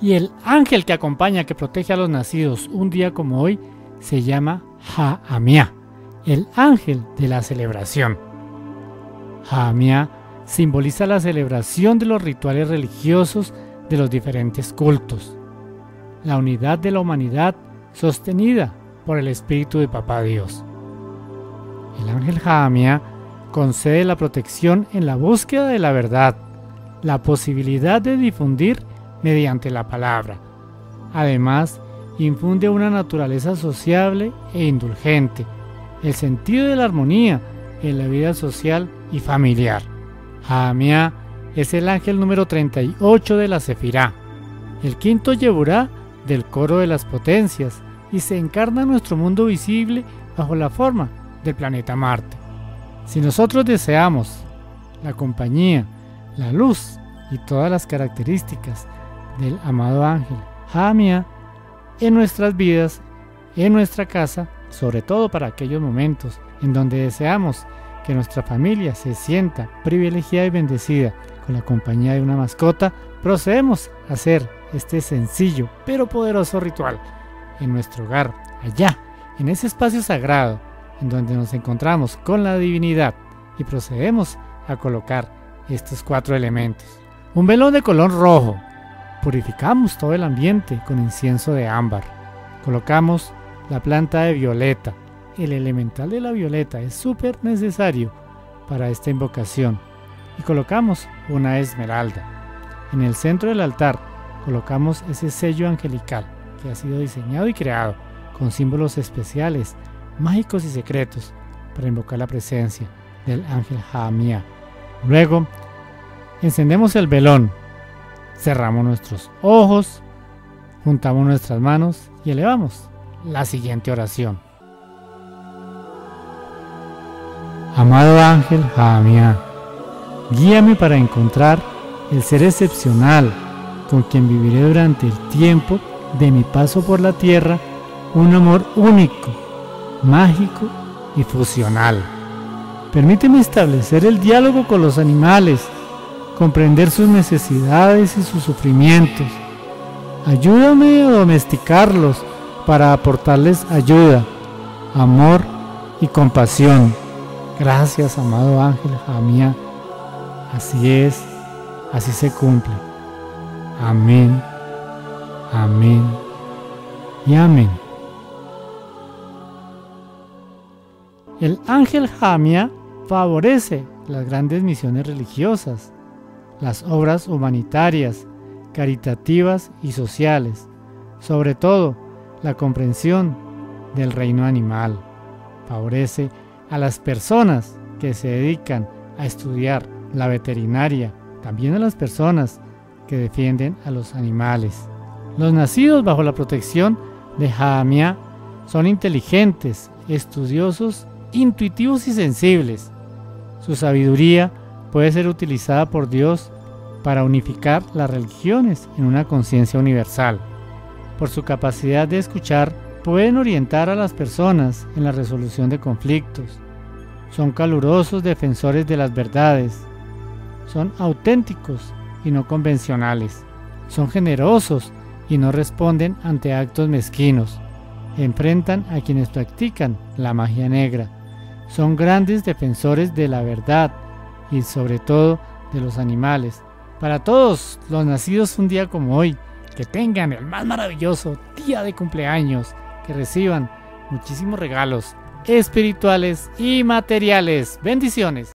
Y el ángel que acompaña, que protege a los nacidos un día como hoy, se llama Jahamia, el ángel de la celebración. Jahamia simboliza la celebración de los rituales religiosos de los diferentes cultos, la unidad de la humanidad sostenida por el Espíritu de Papá Dios. El ángel Jahamia concede la protección en la búsqueda de la verdad, la posibilidad de difundir mediante la palabra. Además, infunde una naturaleza sociable e indulgente, el sentido de la armonía en la vida social y familiar. Jahamia es el ángel número 38 de la Sefirá, el quinto Yeburá del coro de las potencias, y se encarna en nuestro mundo visible bajo la forma del planeta Marte. Si nosotros deseamos la compañía, la luz y todas las características del amado ángel Jahamia en nuestras vidas, en nuestra casa, sobre todo para aquellos momentos en donde deseamos que nuestra familia se sienta privilegiada y bendecida con la compañía de una mascota, procedemos a hacer este sencillo pero poderoso ritual en nuestro hogar, allá, en ese espacio sagrado en donde nos encontramos con la divinidad, y procedemos a colocar estos 4 elementos. Un velón de color rojo. Purificamos todo el ambiente con incienso de ámbar. Colocamos la planta de violeta. El elemental de la violeta es súper necesario para esta invocación. Y colocamos una esmeralda. En el centro del altar colocamos ese sello angelical que ha sido diseñado y creado con símbolos especiales, mágicos y secretos para invocar la presencia del ángel Jahamia. Luego encendemos el velón, cerramos nuestros ojos, juntamos nuestras manos y elevamos la siguiente oración. Amado ángel Jahamia, guíame para encontrar el ser excepcional con quien viviré durante el tiempo de mi paso por la tierra, un amor único, mágico y fusional. Permíteme establecer el diálogo con los animales, comprender sus necesidades y sus sufrimientos. Ayúdame a domesticarlos para aportarles ayuda, amor y compasión. Gracias, amado ángel Jahamia. Así es, así se cumple. Amén, amén y amén. El ángel Jahamia favorece las grandes misiones religiosas, las obras humanitarias, caritativas y sociales, sobre todo la comprensión del reino animal. Favorece a las personas que se dedican a estudiar la veterinaria, también a las personas que defienden a los animales. Los nacidos bajo la protección de Jahamia son inteligentes, estudiosos, intuitivos y sensibles. Su sabiduría puede ser utilizada por Dios para unificar las religiones en una conciencia universal. Por su capacidad de escuchar, pueden orientar a las personas en la resolución de conflictos. Son calurosos defensores de las verdades. Son auténticos y no convencionales. Son generosos y no responden ante actos mezquinos. Enfrentan a quienes practican la magia negra. Son grandes defensores de la verdad y sobre todo de los animales. Para todos los nacidos un día como hoy, que tengan el más maravilloso día de cumpleaños, que reciban muchísimos regalos espirituales y materiales. Bendiciones.